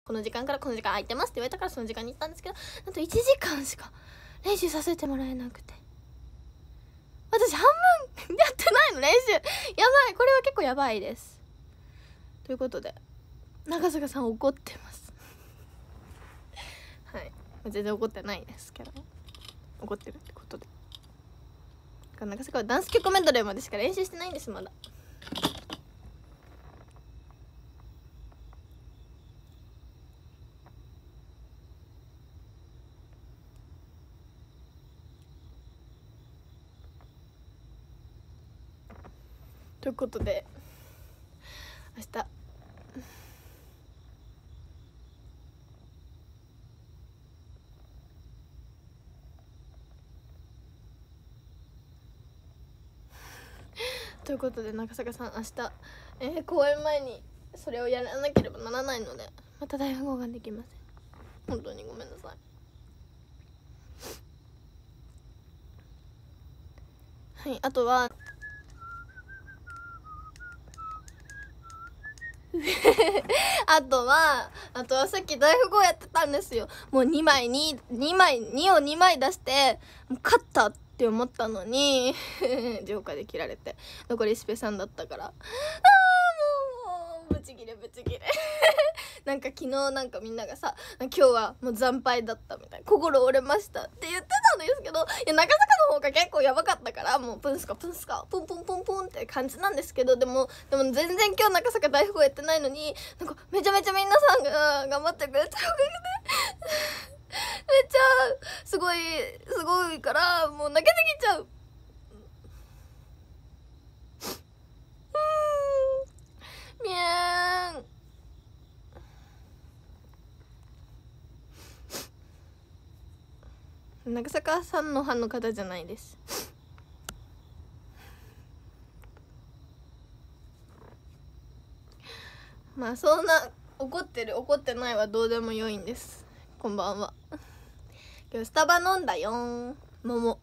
この時間からこの時間空いてますって言われたからその時間に行ったんですけど、なんと1時間しか練習させてもらえなくて、私半分やってないの練習。やばい、これは結構やばいです。ということで長坂さん怒ってますはい、全然怒ってないですけど、怒ってるってことで、長坂はダンス曲メドレーまでしか練習してないんです、まだ。ということで明日ということで長坂さん明日、公演前にそれをやらなければならないので、また大富豪ができません。本当にごめんなさい。はい、あとはあとはさっき大富豪やってたんですよ。もう2を2枚出してもう勝ったって思ったのにジョーカーで切られて残りスペさんだったから、もうブチギレなんか昨日なんかみんながさ、今日はもう惨敗だったみたいな、心折れましたって言ってたんですけど、いや長坂の方が結構やばかったから、もうプンスカプンプンって感じなんですけど、でも全然今日長坂大富豪やってないのに、なんかめちゃめちゃ皆さんが頑張ってくれてるおかげでめっちゃすごいからもう泣けてきちゃう。みゃーん。長坂さんのファンの方じゃないですまあそんな怒ってる怒ってないはどうでもよいんです。こんばんは。今日スタバ飲んだよー。桃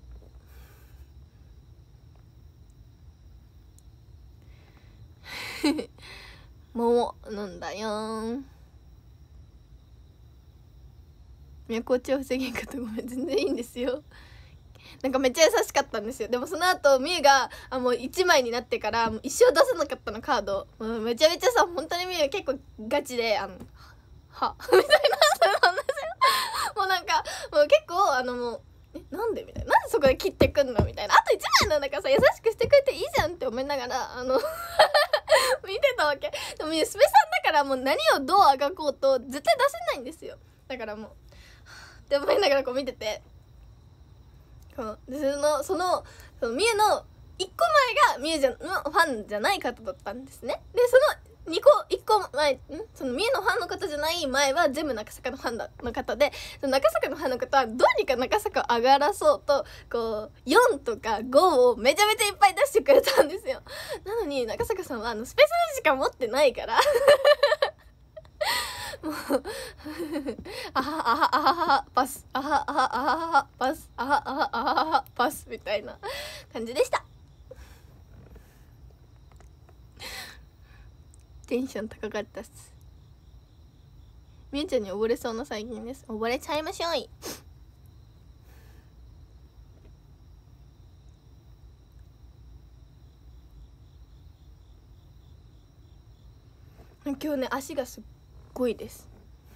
桃飲んだよー。都落ちを防げんかった。ごめん、全然いいんですよ。なんかめっちゃ優しかったんですよ。でもその後みゆがもう1枚になってからもう一生出せなかったの、カード。もうめちゃめちゃさ、本当にみゆ結構ガチではみたいなそうなんですよ。もうなんかもう結構もうなんでみたいな、なんでそこで切ってくんのみたいな、あと1枚なんだからさ優しくしてくれていいじゃんって思いながら見てたわけ。でもスペさんだからもう何をどうあがこうと絶対出せないんですよ。だからもうって思いながらこう見てて、でそのみゆの1個前がみゆのファンじゃない方だったんですね。でその1個前そのみゆのファンの方じゃない前は全部中坂のファンの方で、その中坂のファンの方はどうにか中坂を上がらそうとこう4とか5をめちゃめちゃいっぱい出してくれたんですよ。なのに中坂さんはスペシャルしか持ってないからもうあはあはあははパスあはあはあははパスあはあはあははパスみたいな感じでした。テンション高かったっす。みゆちゃんに溺れそうな最近です。溺れちゃいましょい。今日ね足がすっごいです。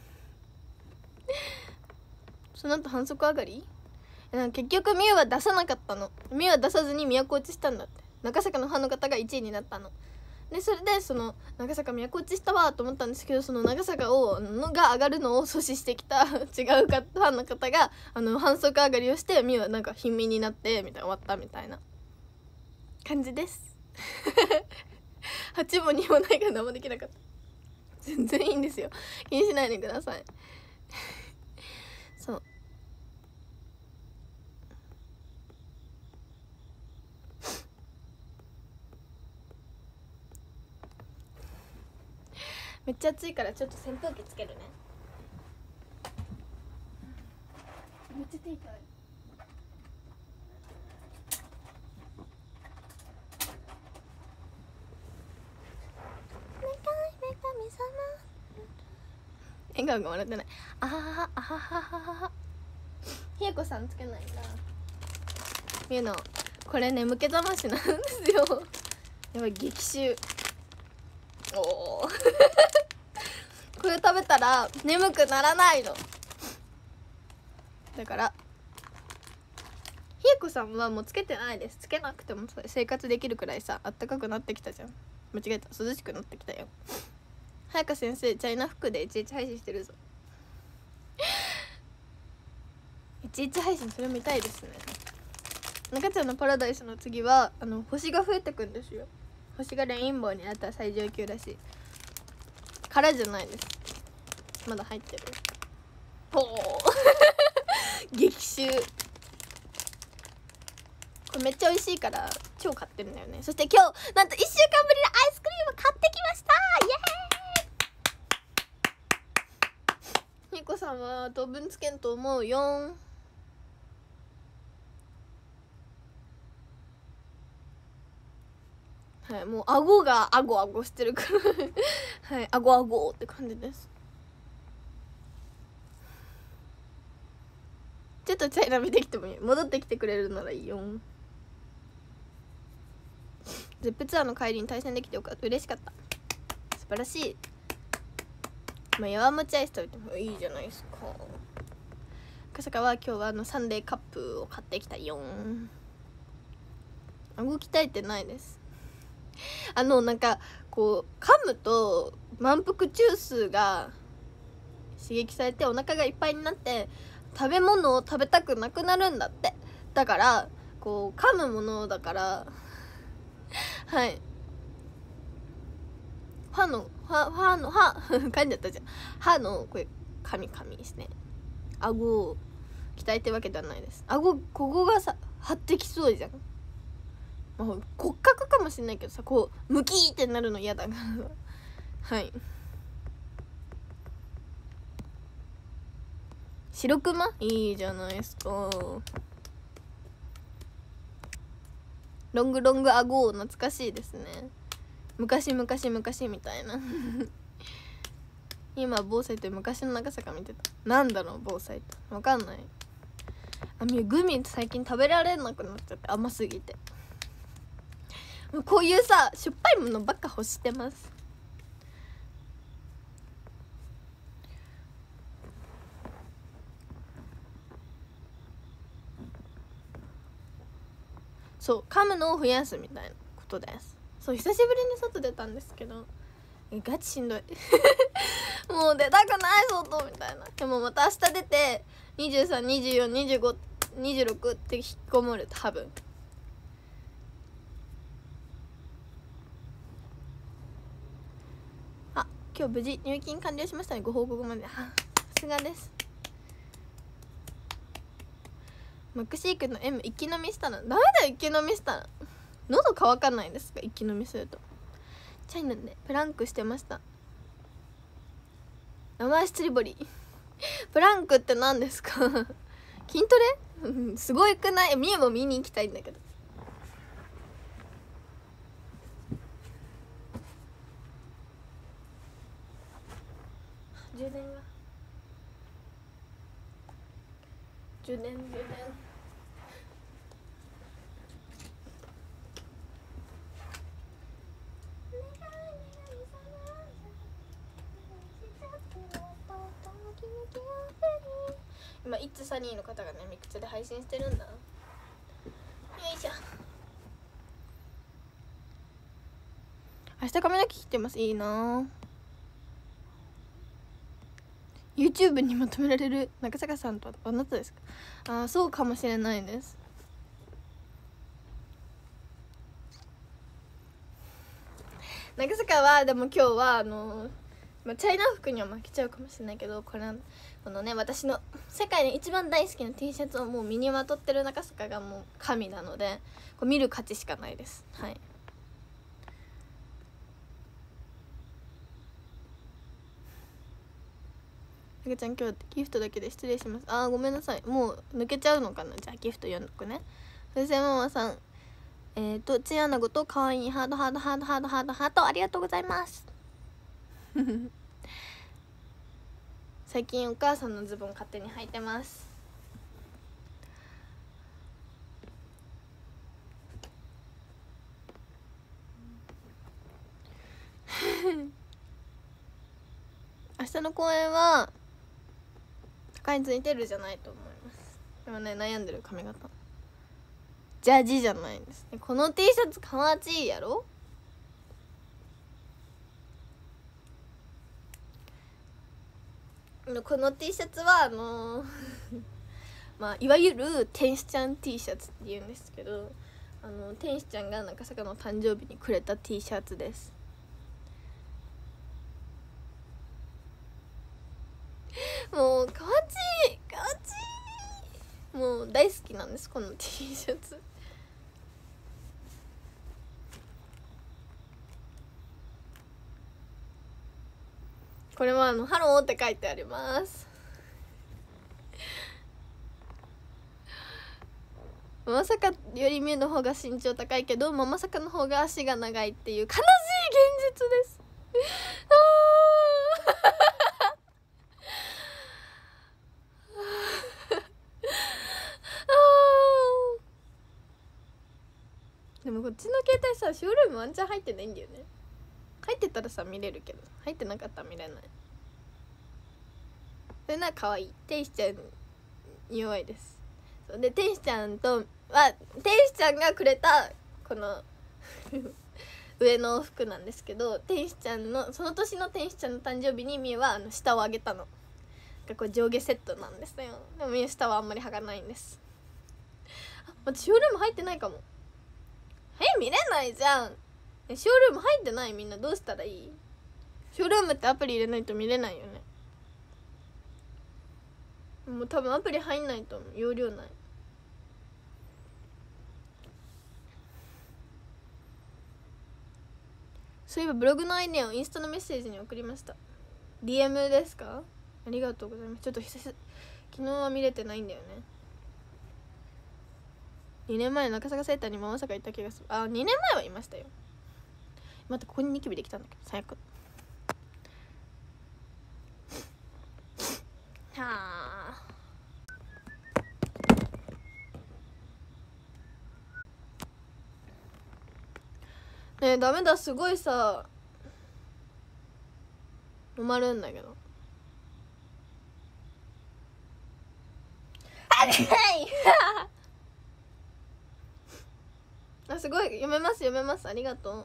その後反則上がり結局みゆは出さなかったの。みゆは出さずに都落ちしたんだって。中坂のファンの方が1位になったので、それでその長坂都落ちしたわと思ったんですけど、その長坂が上がるのを阻止してきた違うファンの方が反則上がりをして、みゆはなんか貧民になってみたいな終わったみたいな感じです8も2もないから何もできなかった。全然いいんですよ、気にしないでくださいそうめっちゃ暑いからちょっと扇風機つけるね。めっちゃ手痛い。女顔が笑ってない。あははあはははは。ひえこさんつけないんだ。みゆのこれ眠気覚ましなんですよ。やばい、激臭。おおこれ食べたら眠くならないのだから。ひえこさんはもうつけてないです。つけなくても生活できるくらいさ、あったかくなってきたじゃん。間違えた、涼しくなってきたよ。早川先生チャイナ服でいちいち配信してるぞ。いちいち配信それ見たいですね。中ちゃんのパラダイスの次は星が増えてくんですよ。星がレインボーになったら最上級らしいからじゃないです。まだ入ってる。ほう激臭。これめっちゃ美味しいから超買ってるんだよね。そして今日なんと1週間ぶりのアイスクリーム買ってきました。イエーイ。ひこさんは当分つけんと思うよ。はい、もう顎がアゴアゴしてるからはい、アゴアゴって感じです。ちょっとチャイナ見てきてもいい。戻ってきてくれるならいいよ。ゼップツアーの帰りに対戦できてよかった。嬉しかった。素晴らしい。まあ弱虫アイス食べてもいいじゃないですか。赤坂は今日はサンデーカップを買ってきたよ。顎鍛えてないです。なんかこう噛むと満腹中枢が刺激されてお腹がいっぱいになって食べ物を食べたくなくなるんだって。だからこう噛むものだからはい歯噛んじゃったじゃん。歯のこれ噛みですね。顎を鍛えてるわけではないです。顎ここがさ張ってきそうじゃん。骨格かもしれないけどさ、こうムキーってなるの嫌だはい。白熊いいじゃないですか。ロング顎懐かしいですね。昔みたいな今防災って昔の長坂見てた。なんだろう防災って分かんない。グミ最近食べられなくなっちゃって、甘すぎて。こういうさしょっぱいものばっか欲してます。そう噛むのを増やすみたいなことです。そう久しぶりに外出たんですけどガチしんどいもう出たくない外みたいな。でもまた明日出て23242526って引きこもる多分。今日無事入金完了しましたね。ご報告まで。さすがです。マックシークの M 一気飲みしたらダメだよ。一気飲みしたら喉乾かないですか。一気飲みすると。チャイナでプランクしてました。名前釣り堀プランクって何ですか筋トレすごいくない？みえも見に行きたいんだけど。充電今イッツサニーの方がねミクチャで配信してるんだ。よいしょ。明日髪の毛切ってます。いいな。 YouTube にまとめられる中坂さんとあなたですか。そうかもしれないです。中坂はでも今日はチャイナ服には負けちゃうかもしれないけど、このね私の世界で一番大好きな T シャツをもう身にまとってる中坂がもう神なので、こう見る価値しかないです。はい。中ちゃん今日ギフトだけで失礼します。ごめんなさい。もう抜けちゃうのかな。じゃあギフト読んどくね。先生ママさんチンアナゴとかわいいハードありがとうございます最近お母さんのズボン勝手に履いてます明日の公演は高についてるじゃないと思います。でもね、悩んでる髪型ジャージじゃないんですね。この T シャツかわちいやろ。この T シャツはまあいわゆる天使ちゃん T シャツって言うんですけど、天使ちゃんが中坂の誕生日にくれた T シャツです。もうかわちいかわちい、もう大好きなんですこの T シャツ。これはハローって書いてあります。まさかよりミュの方が身長高いけどまさかの方が足が長いっていう悲しい現実ですでもこっちの携帯さショールームワンチャン入ってないんだよね。入ってたらさ見れるけど入ってなかったら見れない。それなら可愛い天使ちゃんに弱いです。で天使ちゃんとは天使ちゃんがくれたこの上の服なんですけど、天使ちゃんのその年の天使ちゃんの誕生日にみゆは下をあげたの。これ上下セットなんですよ。でもみゆ下はあんまり履かないんです。あ、私ショールーム入ってないかも。見れないじゃん。ショールーム入ってない。みんなどうしたらいい？ショールームってアプリ入れないと見れないよね。もう多分アプリ入んないと思う。容量ない。そういえばブログのアイデアをインスタのメッセージに送りました。 DM ですか？ありがとうございます。ちょっと昨日は見れてないんだよね。2年前中坂セーターにまさかいた気がする。2年前はいましたよ。待って、ここにニキビできたんだけど最悪。はあ、ねえダメだ、すごいさ止まるんだけどすごい読めます読めます、ありがと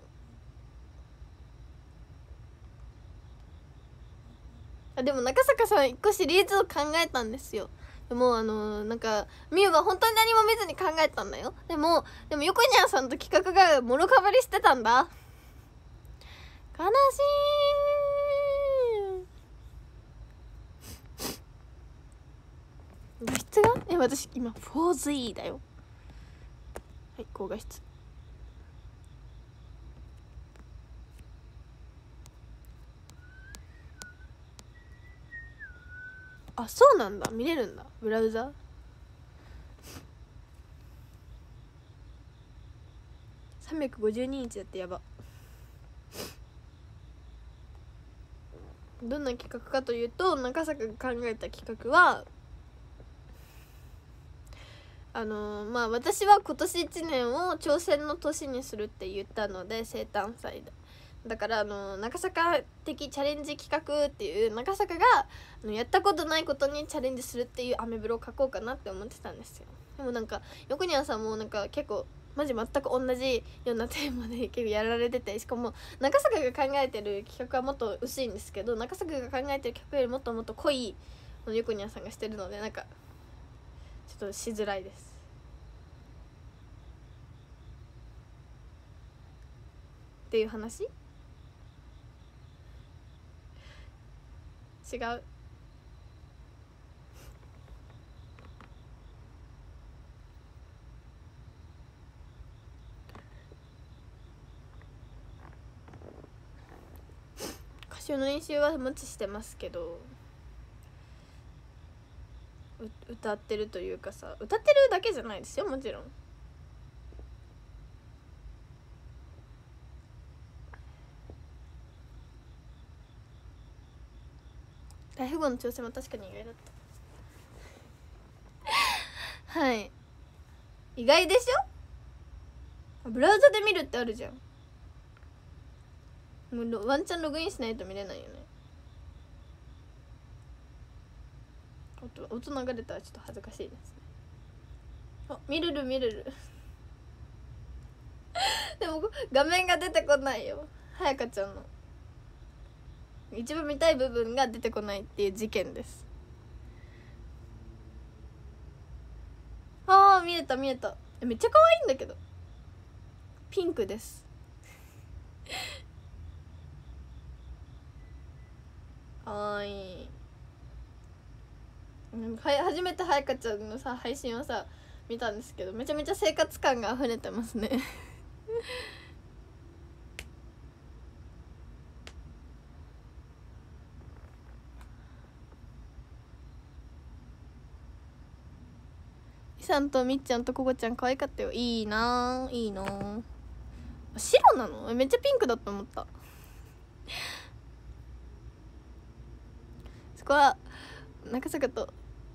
う。でも中坂さん一個シリーズを考えたんですよ。でもなんかみゆが本当に何も見ずに考えたんだよ。でも横にゃんさんと企画がもろかぶりしてたんだ。悲しい。画質が私今 4Z だよ。はい、高画質。あ、そうなんだ、見れるんだブラウザ。352日だってやば。どんな企画かというと、中坂が考えた企画はまあ私は今年1年を挑戦の年にするって言ったので、生誕祭でだから中坂的チャレンジ企画っていう、中坂がやったことないことにチャレンジするっていうアメブロを書こうかなって思ってたんですよ。でもなんか横にゃんさんもなんか結構マジ全く同じようなテーマで結構やられてて、しかも中坂が考えてる企画はもっと薄いんですけど、中坂が考えてる企画よりもっともっと濃い横にゃんさんがしてるので、なんかちょっとしづらいですっていう話。違う。歌唱の練習はもちしてますけど、歌ってるというかさ、歌ってるだけじゃないですよ、もちろん。大富豪後の調整も確かに意外だったはい、意外でしょ。ブラウザで見るってあるじゃん。もうワンチャンログインしないと見れないよね。音流れたらちょっと恥ずかしいですね。あ、見れるでも画面が出てこないよ。はやかちゃんの一番見たい部分が出てこないっていう事件です。あー、見えためっちゃ可愛いんだけど。ピンクですかわいい。初めてはやかちゃんのさ配信をさ見たんですけど、めちゃめちゃ生活感が溢れてますねイさんとみっちゃんとここちゃん可愛かったよ。いいなー、いいなー。白なの？めっちゃピンクだと思ったそこは中坂と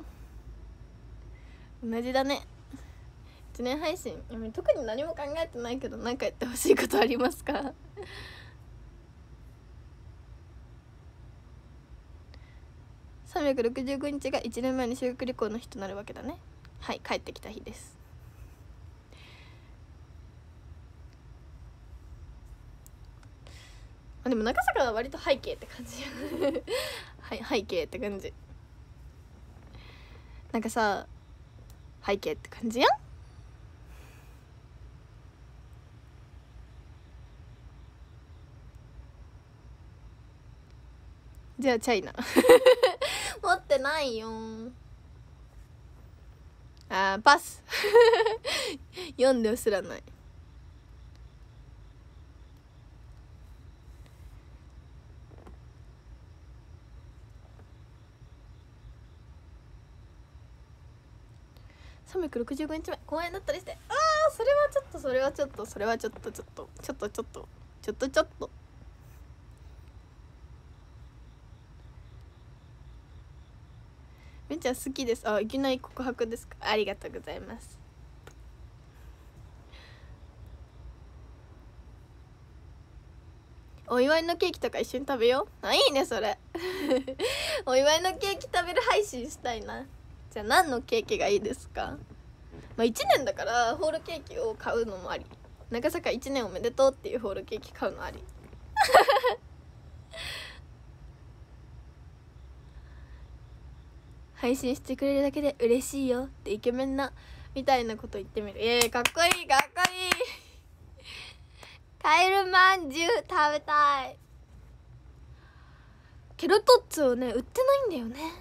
同じだね。1年配信特に何も考えてないけど、何かやってほしいことありますか365日が1年前に修学旅行の日となるわけだね。はい、帰ってきた日です。でも中坂は割と背景って感じはい背景って感じ。なんかさ背景って感じやん。じゃあチャイナ持ってないよ。パス読んですらない。365日前公演だったりして、それはちょっとめっちゃ好きです。いきなり告白ですか。ありがとうございます。お祝いのケーキとか一緒に食べよう。いいねそれお祝いのケーキ食べる配信したいな。じゃあ何のケーキがいいですか。1年だからホールケーキを買うのもあり。長坂1年おめでとうっていうホールケーキ買うのあり配信してくれるだけで嬉しいよってイケメンなみたいなこと言ってみる。かっこいいカエルまんじゅう食べたい。ケロトッツォをね売ってないんだよね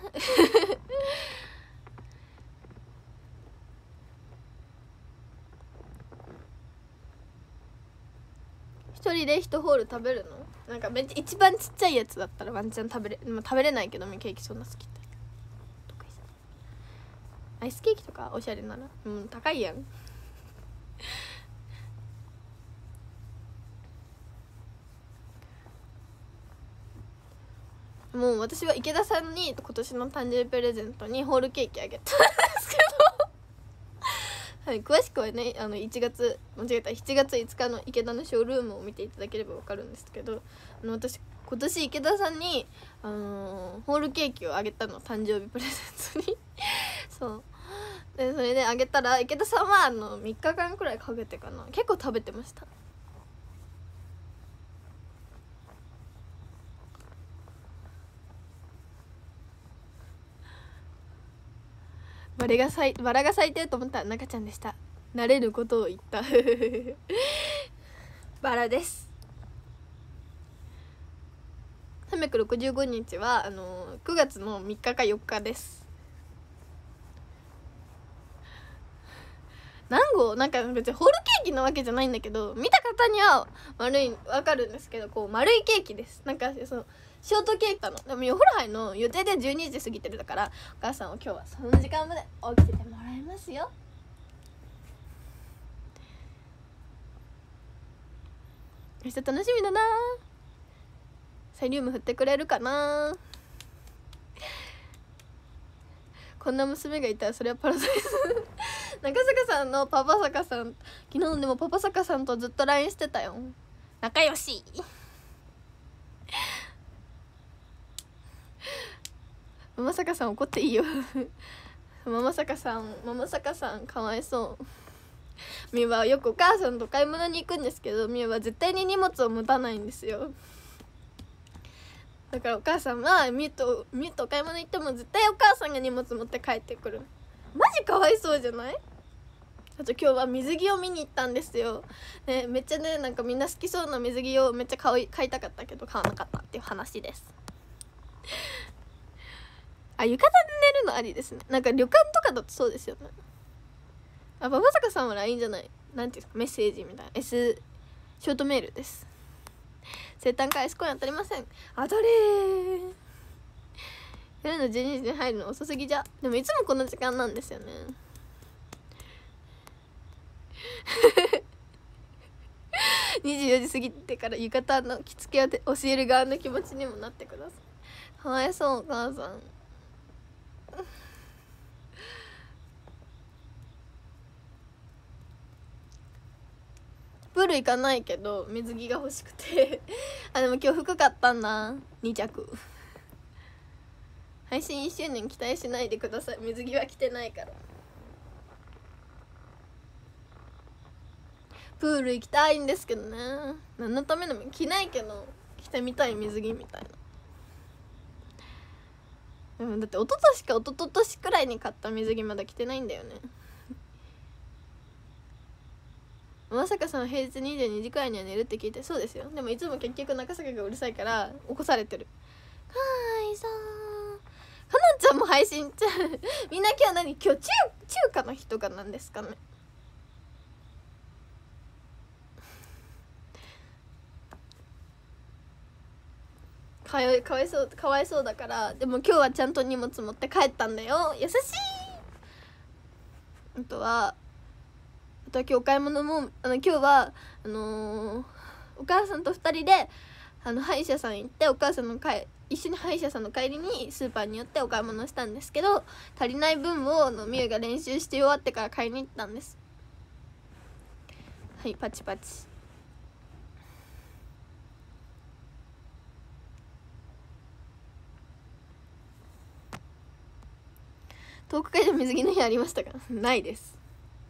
一人で1ホール食べるの。なんかめっちゃ一番ちっちゃいやつだったらワンチャン食べれないけど、ケーキそんな好きってアイスケーキとかおしゃれなら高いやんもう私は池田さんに今年の誕生日プレゼントにホールケーキあげたんですけどはい、詳しくはね7月5日の池田のショールームを見ていただければ分かるんですけど、私今年池田さんにホールケーキをあげたの、誕生日プレゼントにそうで、それであげたら池田さんは3日間くらいかけてかな、結構食べてました。バラが咲いてると思ったら中ちゃんでした。慣れることを言ったバラです。365日は9月の3日か4日です。何号なんか別にホールケーキなわけじゃないんだけど、見た方にはわかるんですけど、こう丸いケーキです。なんかショートケーキなの。でもお風呂入の予定で12時過ぎてるだから、お母さんは今日はその時間まで起きててもらいますよ。明日楽しみだな。サイリウム振ってくれるかな。 こんな娘がいたらそれはパラダイス中坂さんのパパ坂さん、昨日でもパパ坂さんとずっと LINE してたよ。仲良しママ坂さん怒っていいよママ坂さんかわいそう。みゆはよくお母さんと買い物に行くんですけど、みゆは絶対に荷物を持たないんですよ。だからお母さんはみゆとお買い物行っても絶対お母さんが荷物持って帰ってくる。マジかわいそうじゃない？あと今日は水着を見に行ったんですよ、ね、めっちゃね、なんかみんな好きそうな水着をめっちゃ買いたかったけど買わなかったっていう話ですあ、浴衣で寝るのありですね。なんか旅館とかだとそうですよね。あ、馬場坂さんは LINE じゃない、なんていうんですか、メッセージみたいな ショートメールです。生誕会スコア当たりません。当たれー。夜の12時に入るの遅すぎじゃ。でもいつもこの時間なんですよね24時過ぎてから浴衣の着付けを教える側の気持ちにもなってください。かわいそうお母さんプール行かないけど水着が欲しくてあ、でも今日服買ったんだ、2着。配信1周年期待しないでください、水着は着てないから。プール行きたいんですけどね。何のためのも着ないけど着てみたい水着みたいな。だって一昨年か一昨年くらいに買った水着まだ着てないんだよねまさかさん平日22時くらいには寝るって聞いて。そうですよ。でもいつも結局中坂がうるさいから起こされてる。はいさーかなちゃんも配信みんな今日何、今日中華の日とかなんですかね。かわいそうだから。でも今日はちゃんと荷物持って帰ったんだよ。優しい。あとは今日お買い物も今日はお母さんと2人で歯医者さん行って、お母さんの一緒に歯医者さんの帰りにスーパーに寄ってお買い物したんですけど、足りない分をみゆが練習して終わってから買いに行ったんです。はい、パチパチ。トーク会で水着の日ありましたか？ないです。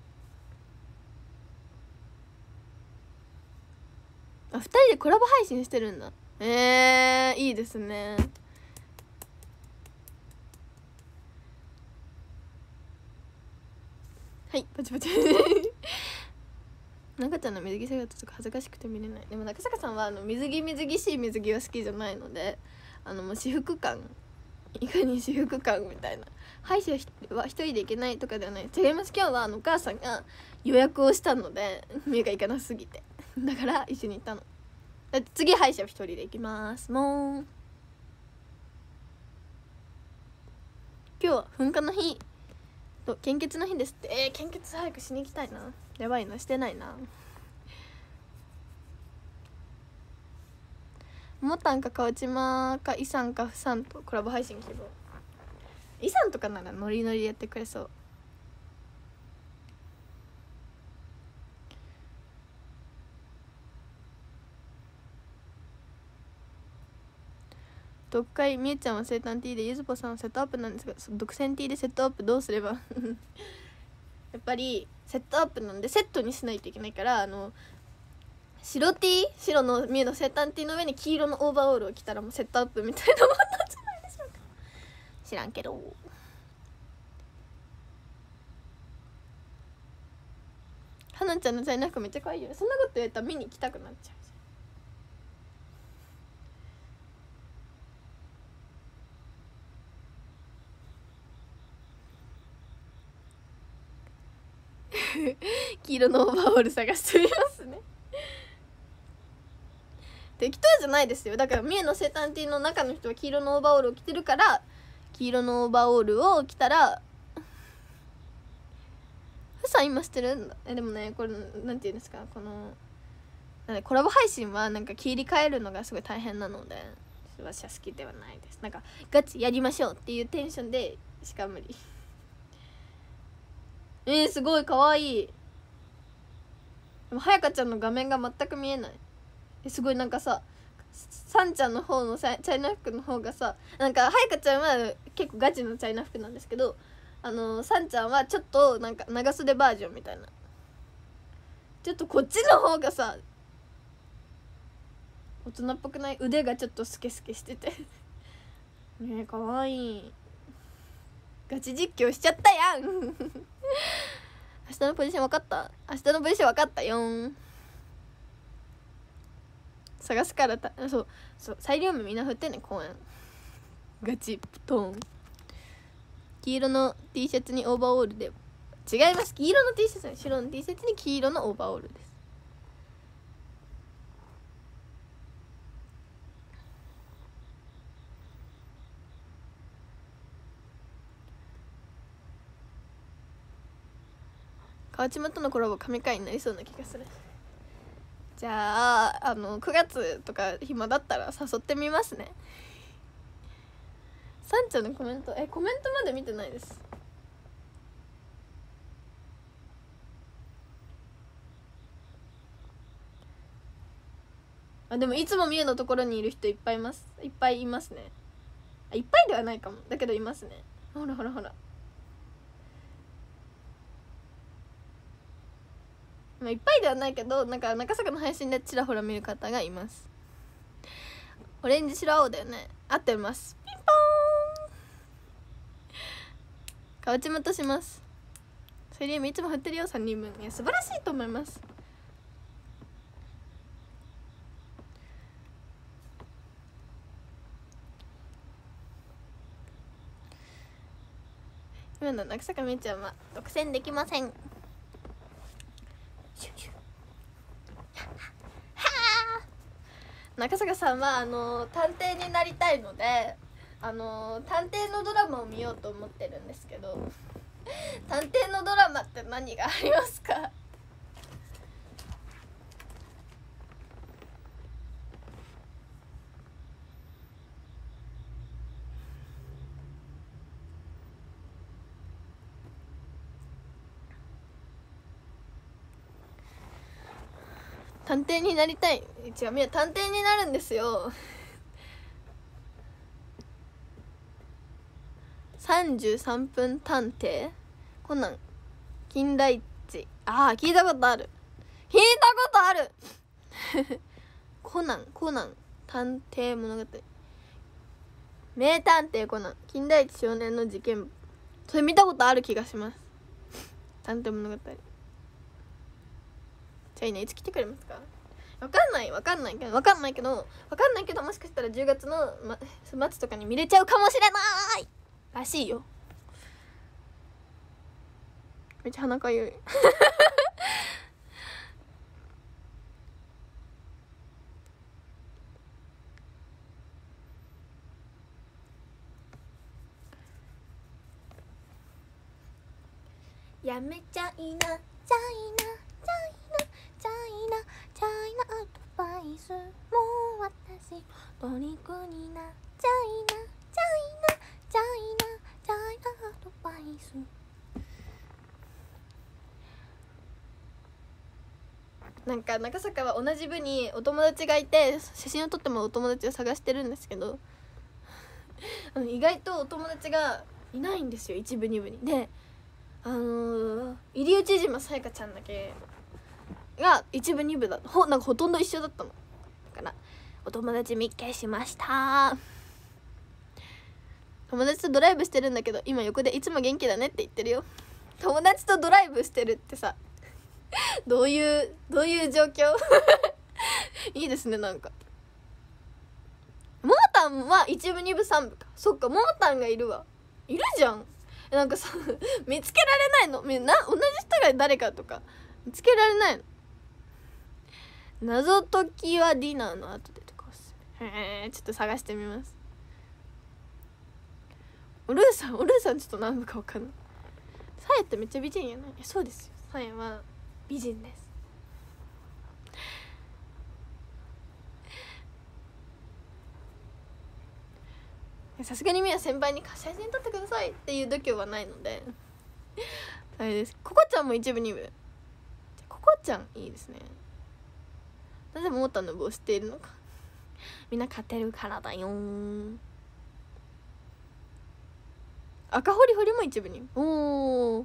あ、2人でコラボ配信してるんだ。いいですね。はい、パチパチ中ちゃんの水着姿とか恥ずかしくて見れない。でも中坂さんは水着しい水着は好きじゃないので、もう私服感、いかに私服感みたいな。歯医者は一人で行けないとかではない。違います。今日はお母さんが予約をしたので目がいかなすぎて、だから一緒に行ったの。だって次歯医者は一人で行きますもん。今日は噴火の日と献血の日ですって。献血早くしに行きたいな。やばいな、してないな。もたんかかうちまかイさんかフさんとコラボ配信希望。イさんとかならノリノリやってくれそう。読解みえちゃんは生誕 T で、ゆずぽさんはセットアップなんですが、独占 T でセットアップどうすればやっぱりセットアップなんでセットにしないといけないから、白 T、 白のみえの生誕 T の上に黄色のオーバーオールを着たらもうセットアップみたいなもんなんじゃないでしょうか。知らんけど。はなちゃんのチャイナ服めっちゃ可愛いよね。そんなこと言ったら見に行きたくなっちゃう。黄色のオーバーオール探してみますね適当じゃないですよ。だから三重の生誕 T の中の人は黄色のオーバーオールを着てるから、黄色のオーバーオールを着たらふさん今してるんだ。でもね、これなんていうんですか、このコラボ配信はなんか切り替えるのがすごい大変なので、私は好きではないです。なんかガチやりましょうっていうテンションでしか無理すごいかわいい。でもはやかちゃんの画面が全く見えない。すごいなんかさ、さんちゃんの方のチャイナ服の方がさ、なんかはやかちゃんは結構ガチのチャイナ服なんですけど、さんちゃんはちょっとなんか長袖バージョンみたいな。ちょっとこっちの方がさ大人っぽくない？腕がちょっとスケスケしててねえかわいい。ガチ実況しちゃったやん明日のポジション分かった？明日のポジション分かったよん。探すからそうサイリウムみんな振ってね公園。ガチトーン。黄色の T シャツにオーバーオールで違います。黄色の T シャツに白の T シャツに黄色のオーバーオールです。川島とのコラボ神回になりそうな気がする。じゃあ9月とか暇だったら誘ってみますね。さんちゃんのコメントコメントまで見てないです。でもいつもみゆのところにいる人いっぱいいますね。いっぱいではないかも。だけどいますね。ほらほらほら、いっぱいではないけど、なんか中坂の配信でちらほら見る方がいます。オレンジ白青だよね。合ってます。ピンポーン。川島とします。セリウムいつも振ってるよ3人分。いや素晴らしいと思います。今の中坂みゆちゃんは独占できません。中坂さんは探偵になりたいので探偵のドラマを見ようと思ってるんですけど、探偵のドラマって何がありますか？探偵になりたい。違う、みんな探偵になるんですよ33分探偵コナン金田一。聞いたことあるコナン探偵物語名探偵コナン金田一少年の事件簿、それ見たことある気がします。探偵物語。じゃあいいね、いつ来てくれますか？わかんないけどもしかしたら10月の、末とかに見れちゃうかもしれないらしいよ。めっちゃ鼻かゆいやめちゃいなチャイナアドバイスもう私虜になチャイナアドバイス。なんか中坂は同じ部にお友達がいて写真を撮ってもお友達を探してるんですけど意外とお友達がいないんですよ、一部二部に。で入内島さやかちゃんだけが一部二部だなんかほとんど一緒だったの。だからお友達密見しました。友達とドライブしてるんだけど今横でいつも元気だねって言ってるよ。友達とドライブしてるってさどういう状況いいですね。なんかももたんは一部二部三部か。そっか、ももたんがいるじゃん。なんかさ見つけられないの。同じ人が誰かとか見つけられないの。謎解きはディナーの後でとかおすすめ。ちょっと探してみます。おルーさんちょっと何部か分かんない。サエってめっちゃ美人やない？そうですよ、サエは美人です。さすがにみや先輩に写真撮ってくださいっていう度胸はないのであれです。ココちゃんも一部二部。ココちゃんいいですね。なぜ桃太の部を知っているのか。みんな勝てるからだよー。赤ホリホリも一部に。おー、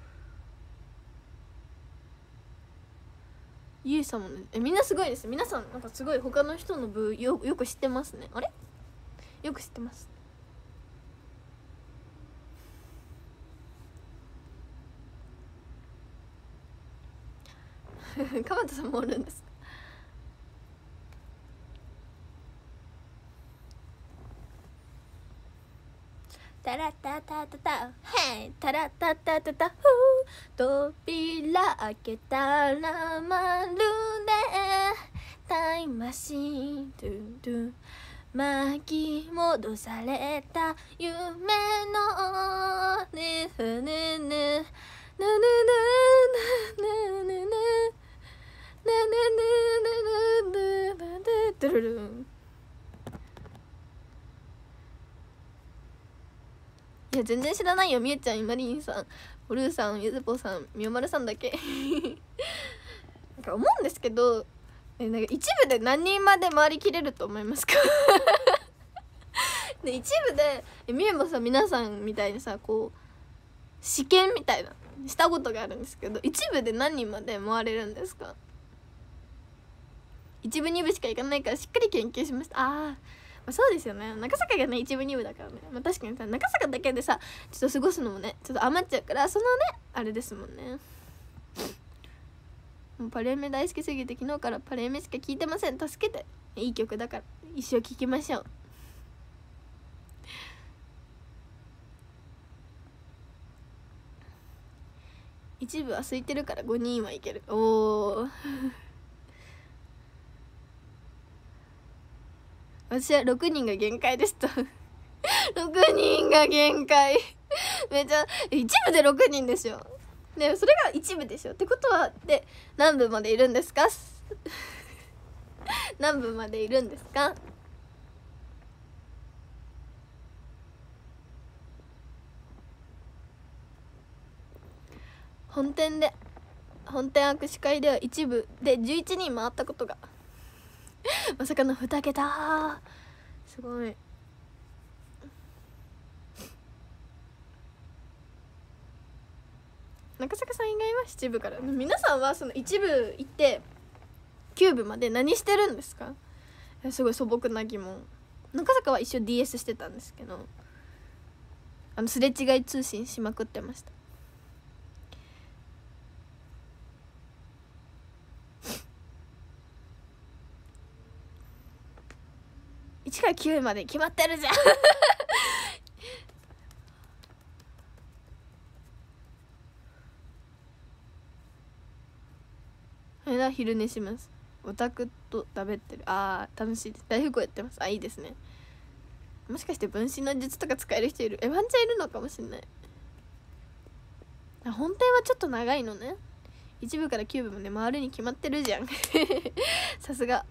ゆいさんもね。みんなすごいです。皆さんなんかすごい他の人の部よく知ってますね。あれよく知ってます。鎌田さんもおるんです。タラッタタタタヘイタラッタタタタフー扉開けたらまるでタイムマシントゥントゥン巻き戻された夢のねふねねねねねねねねねねねねドゥルルン。いや全然知らないよ。みゆちゃん、いまりんさん、おるーさん、ゆずぽさん、みおまるさんだけなんか思うんですけど、なんか一部で何人まで回りきれると思いますかで一部でみゆもさ、皆さんみたいにさ、こう試験みたいなしたことがあるんですけど、一部で何人まで回れるんですか？一部二部しか行かないからしっかり研究しました。まあ、そうですよね。中坂がね一部二部だからね。まあ、確かにさ、中坂だけでさちょっと過ごすのもねちょっと余っちゃうから、そのねあれですもんね。もうパレーメ大好きすぎて昨日からパレーメしか聴いてません。助けて。いい曲だから一生聴きましょう。一部は空いてるから5人はいける。おー私は6人が限界ですと6人が限界めっちゃ一部で6人ですよ。でそれが一部でしょってことは、で何部までいるんですか何部までいるんですか？本店握手会では一部で11人回ったことがまさかの2桁。すごい。中坂さん以外は7部から。皆さんはその1部行って9部まで何してるんですか？すごい素朴な疑問。中坂は一緒 DS してたんですけど、すれ違い通信しまくってました。1から9まで決まってるじゃん昼寝します。オタクと食べてる。楽しいです。大富豪やってます。いいですね。もしかして分身の術とか使える人いる？ワンチャンいるのかもしれない。本店はちょっと長いのね。1部から9部まで回るに決まってるじゃんさすが。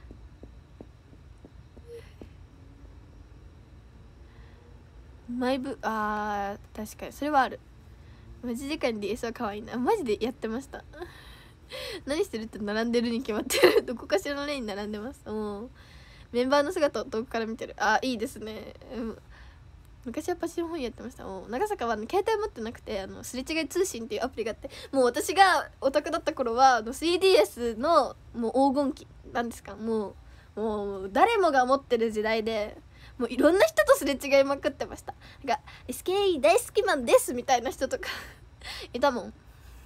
毎部確かにそれはある。待ち時間に DS は可愛いな。マジでやってました何してるって並んでるに決まってるどこかしらのレーンに並んでます。メンバーの姿を遠くから見てる。いいですね。昔はパシオン本やってました。長坂は、携帯持ってなくてすれ違い通信っていうアプリがあって、もう私がオタクだった頃は3DS のもう黄金期なんですか。もう誰もが持ってる時代で、もういろんな人とすれ違いまくってました。なんか SKE 大好きマンですみたいな人とかいたもん。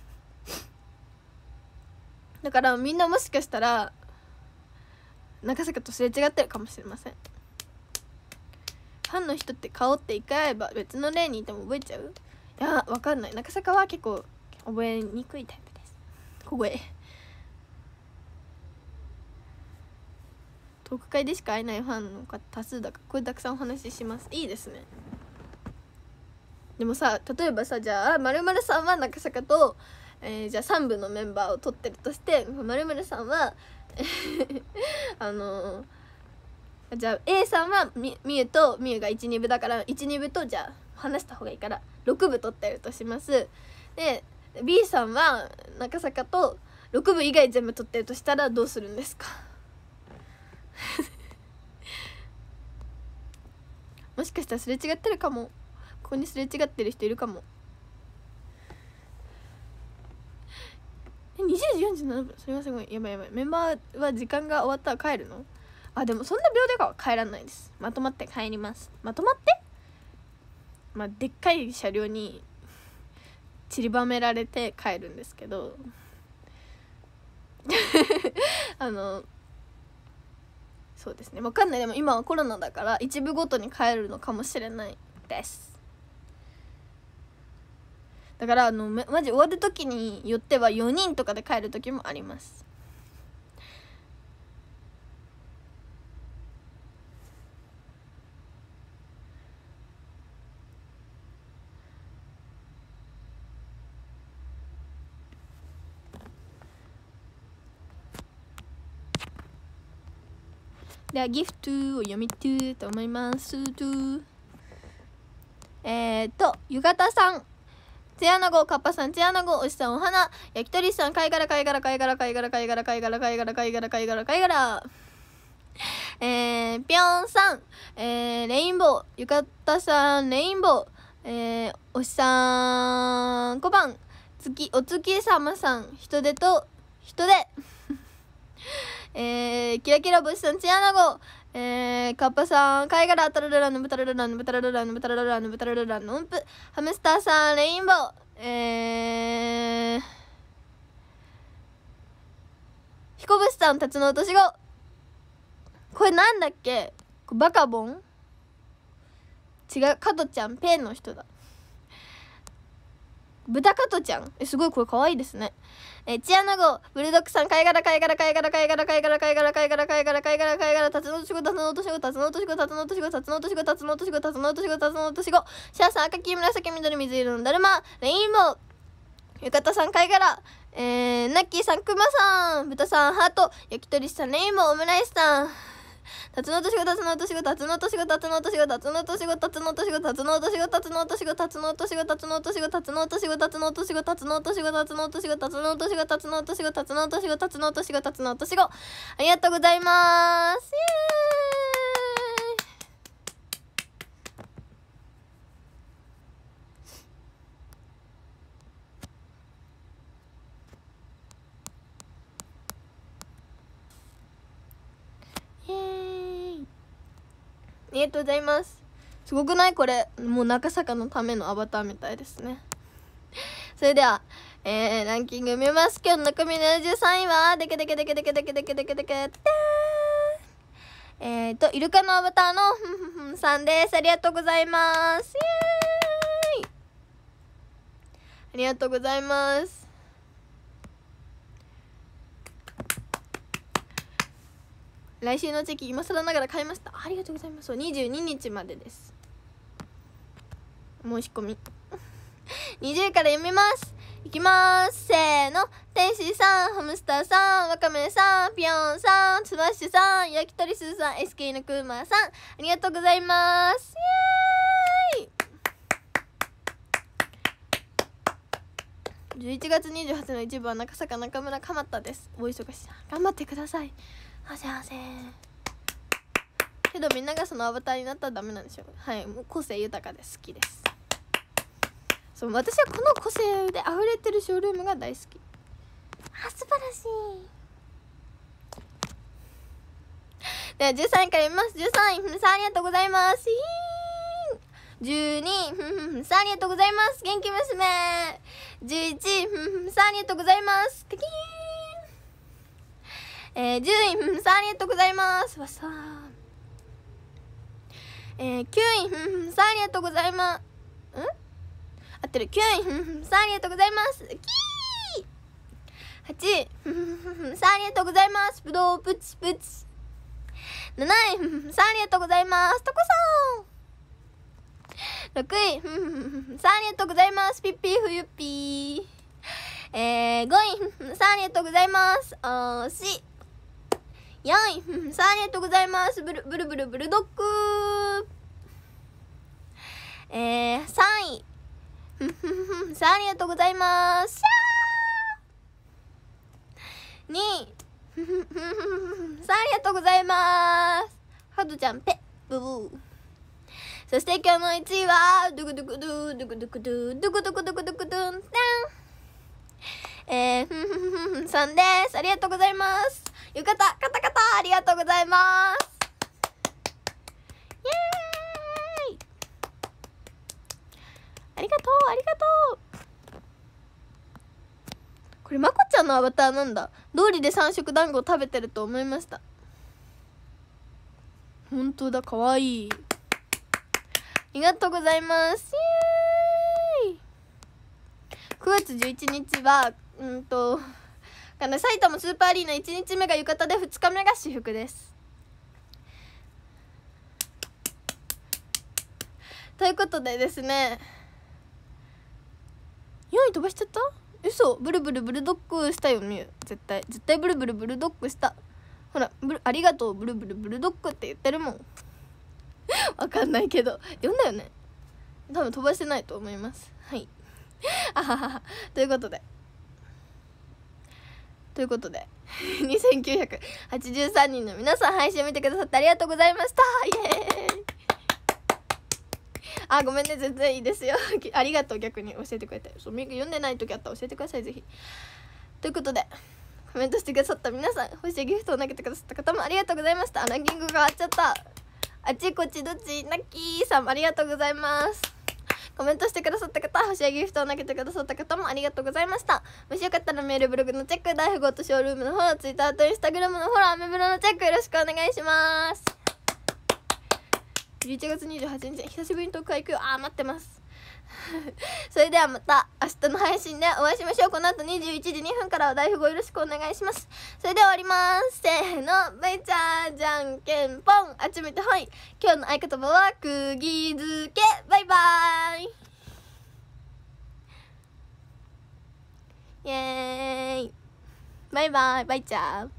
だからみんなもしかしたら中坂とすれ違ってるかもしれません。ファンの人って顔って一回会えば別の例にいても覚えちゃう？いやわかんない。中坂は結構覚えにくいタイプです。小声。トーク会でしか会えないファンの方多数だから、これたくさんお話しします。いいですね。でもさ、例えばさ、じゃあ〇〇さんは中坂と、じゃあ3部のメンバーを取ってるとして、〇〇さんはじゃあ A さんはみゆとみゆが 1,2 部だから 1,2 部とじゃあ話した方がいいから6部取ってるとします。 で B さんは中坂と6部以外全部取ってるとしたらどうするんですか？もしかしたらすれ違ってるかも。ここにすれ違ってる人いるかも。20時47分、すみません、やばいやばい。メンバーは時間が終わったら帰るの？あ、でもそんな秒では帰らないです。まとまって帰ります。まとまって、まあ、でっかい車両に散りばめられて帰るんですけどそうですね、わかんない。でも今はコロナだから一部ごとに帰るのかもしれないです。だからマジ終わる時によっては4人とかで帰る時もあります。ではギフトを読みたいと思いますと、ゆかたさん、つやなご、かっぱさん、つやなご、おしさん、お花、焼き鳥さん、貝殻、貝殻、貝殻、貝殻、貝殻、貝殻、貝殻、貝殻、貝殻、貝殻、ぴょんさん、レインボー、ゆかたさん、レインボー、おしさん、小判、お月様さん、人手と、人手、キラキラ星さん、つやなご、かっぱさん、貝殻、タラララン、ブタラララン、ブタラララン、ブタラララン、ブタララランの音符、ハムスターさん、レインボー、彦星さん、辰の落とし子、これなんだっけ、バカボン、違う、加トちゃん、ペンの人だ。豚加トちゃん、すごい、これ可愛いですね。チアナゴ、ブルドックさん、貝殻、貝殻、貝殻、貝殻、貝殻、貝殻、貝殻、貝殻、貝殻、貝殻、タツノオトシゴ、タツノオトシゴ、タツノオトシゴ、タツノオトシゴ、タツノオトシゴ、タツノオトシゴ、タツノオトシゴ、タツノオトシゴ、シャーさん、赤黄紫緑水色のだるま、レインボー、ゆかたさん、貝殻、ナッキーさん、クマさん、豚さん、ハート、焼き鳥さん、レインボー、オムライスさん、タツノオトシゴ、タツノオトシゴ、タツノオトシゴ、タツノオトシゴ、タツノオトシゴ、タツノオトシゴ、タツノオトシゴ、タツノオトシゴ、タツノオトシゴ、タツノオトシゴ、タツノオトシゴ、タツノオトシゴ、タツノオトシゴ、タツノオトシゴ、タツノオトシゴ、タツノオトシゴ、タツノオトシゴ、タツノオトシゴ、タツノオトシゴ、ありがとうございます。イエーイ。ありがとうございます。すごくない？これもう中坂のためのアバターみたいですね。それでは、ランキング見ます。今日の中身73位はデケデケデケデケデケデケデケデケイルカのアバターのふんふんふんさんです。ありがとうございます。イエーイ、ありがとうございます。来週のチェキ今更ながら買いました。ありがとうございます。そう、22日までです。申し込み20位から読みます。いきます。せーの。天使さん、ハムスターさん、ワカメさん、ピヨンさん、スマッシュさん、焼き鳥スーさん、SK のクマさん、ありがとうございます。イエーイ。11月28日の一部は中坂中村かまったです。お忙しい、頑張ってください。はせはせ。けどみんながそのアバターになったらダメなんでしょう。はい、もう個性豊かで好きです。そう、私はこの個性で溢れてるショールームが大好き。あ、素晴らしい。では13位から読みます。13位、さあ、ありがとうございます。12位、さあ、ありがとうございます。元気娘。11位、さあ、ありがとうございます。10位、さあ、ありがとうございます。わさ9位、さあ、ありがとうございます。合ってる。9位、さあ、ありがとうございます。キー。8位、さあ、ありがとうございます。ぶどうプチプチ。7位、さあ、ありがとうございます。とこさん。6位、さあ、ありがとうございます。ピッピーふゆっぴー。5位、さあ、ありがとうございます。おし。4位、さあ、ありがとうございます。ブルブルブルドッグ。3位、 さあ、ありがとうございます。2さあ、ありがとうございます。ハドちゃんペブブー。そして今日の1位はドゥクドゥクドゥドゥクドゥクドゥドゥクドゥクドゥクドゥクドゥンタンさんです。ありがとうございます。浴衣カタカタありがとうございます。イエーイ、ありがとうありがとう。これまこちゃんのアバターなんだ。通りで3色団子を食べてると思いました。ほんとだ、かわいい。ありがとうございます。イエーイ。9月11日は埼玉スーパーアリーナ1日目が浴衣で2日目が私服です。ということでですね、4位飛ばしちゃった？嘘。ブルブルブルドッグしたよね。絶対ブルブルブルドッグした。ほら、ありがとうブルブルブルドッグって言ってるもん。わかんないけど読んだよね。多分飛ばしてないと思います。はい。あははは。ということで2983人の皆さん、配信を見てくださってありがとうございました。イエーイ。あ、ごめんね、全然いいですよ。ありがとう。逆に教えてくれて。そう、読んでない時あったら教えてください、ぜひ。ということで、コメントしてくださった皆さん、欲しいギフトを投げてくださった方もありがとうございました。ランキングが変わっちゃった。あっちこっちどっち、ナッキーさんもありがとうございます。コメントしてくださった方、欲しいギフトを投げてくださった方もありがとうございました。もしよかったらメール、ブログのチェック、大富豪とショールームのフォロー、ツイッターとインスタグラムのフォロー、アメブロのチェックよろしくお願いします。11月28日久しぶりに東海行くよ。待ってます。それではまた明日の配信でお会いしましょう。この後21時2分からは大富豪よろしくお願いします。それでは終わります。せーの、バイチャーじゃんけんぽん、あっち向いてほい。今日の合言葉は釘付け。バイバーイ。イエーイ。バイバイ。バイチャー。